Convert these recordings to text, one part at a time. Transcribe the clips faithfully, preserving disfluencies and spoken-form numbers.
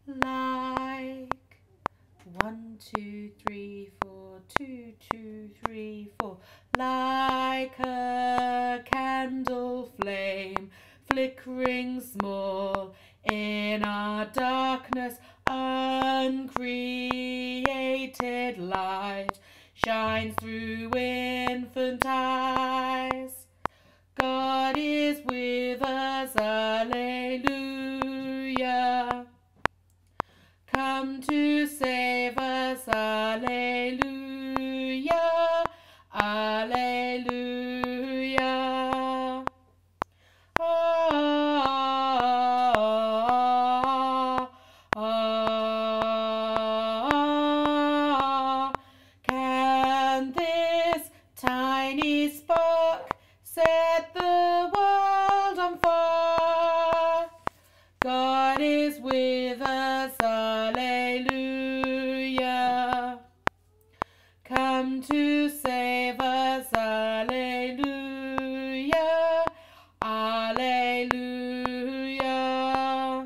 like. One, two, three, four, two, two, three, four. Like a candle flame, flickering small in our darkness, uncreated light shines through infant eyes. God is with us, alleluia. Come to save us, alleluia, alleluia. Ah, ah, ah. Can this tiny spark set the world on fire? God is with us, alleluia. Come to save us, alleluia, alleluia.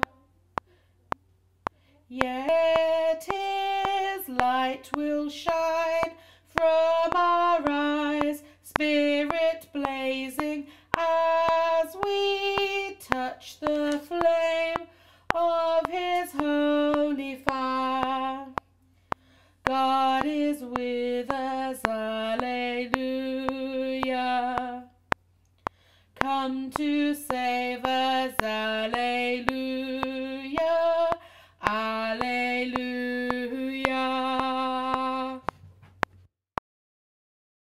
Yet His light will shine from our eyes, spirit blazing, as we touch the flame of His holy fire. God is with us, alleluia. Come to save us, alleluia.